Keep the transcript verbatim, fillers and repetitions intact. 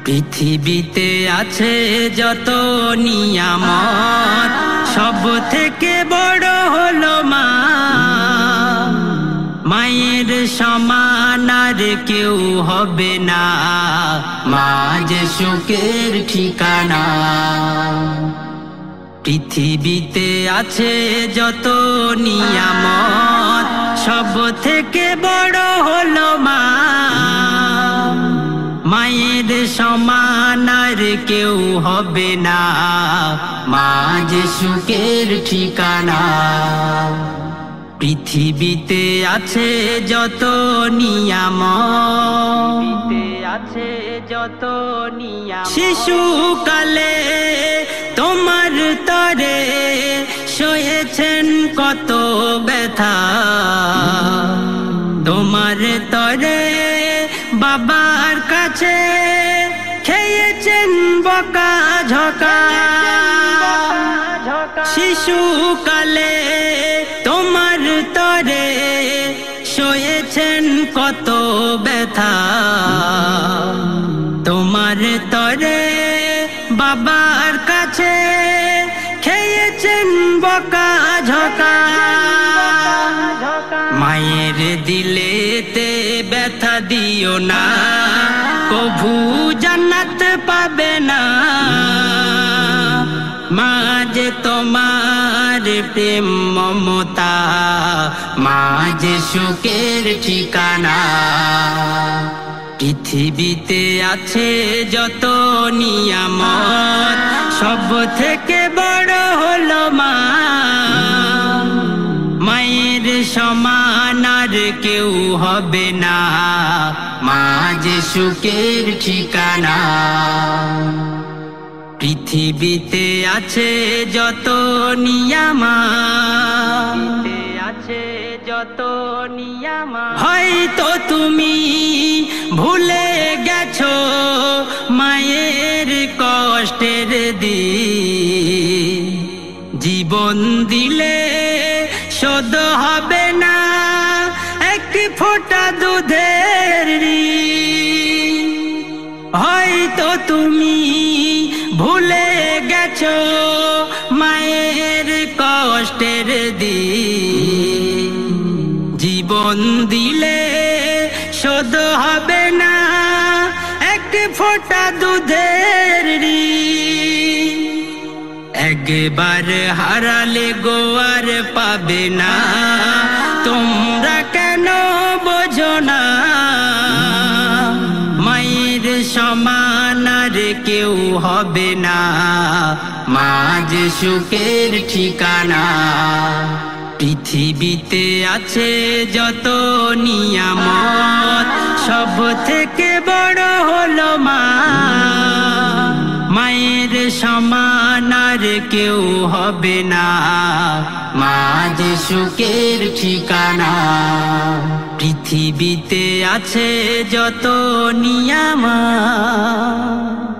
পৃথিবীতে আছে যত নিয়ামত সব থেকে বড় হলো মা। মায়ের সমান আর কেউ হবে না, মা যে সুখের ঠিকানা। পৃথিবীতে আছে যত নিয়ামত সব থেকে বড় হলো মা। মায়ের সমান আর কেউ হবে না, মা যে সুখের ঠিকানা। পৃথিবীতে আছে যত নিয়ামত আছে যত নিয়ামত শিশুকালে তোমার তরে সয়েছেন কত ব্যথা। তোমার তরে বাবার কাছে খেয়েছেন বকা ঝকা। শিশুকালে তোমার তরে সয়েছেন কত ব্যথা। তোমার তরে বাবার কাছে খেয়েছেন বকা ঝকা। মায়ের দিলেতে ব্যথা দিও না, কভু জান্নাত পাবে না। মা যে তোমার প্রেম মমতা, মা যে সুখের ঠিকানা। পৃথিবীতে আছে যত নিয়ামত সব থেকে বড় হলো মা। মায়ের সমান আর কেউ হবে না, মা যে সুখের ঠিকানা। পৃথিবীতে আছে যত নিয়ামত আছে যত নিয়ামত হয়তো তুমি ভুলে গেছো মায়ের কষ্টের দিন। জীবন দিলে শোধ হবে না এক ফোঁটা দুধের ঋণ। হয়তো তুমি ভুলে গেছো মায়ের কষ্টের দিন। জীবন দিলে শোধ হবে না এক ফোঁটা দুধের ঋণ। একবার হারালে গো আর পাবে না, তোমরা কেন বোঝো না। মায়ের সমান আর কেউ হবে না, মা যে সুখের ঠিকানা। পৃথিবীতে আছে যত নিয়ামত সব থেকে বড় হলো মা। মায়ের সমান আর কেউ হবে না, মা যে সুখের ঠিকানা। পৃথিবীতে আছে যত নিয়ামত।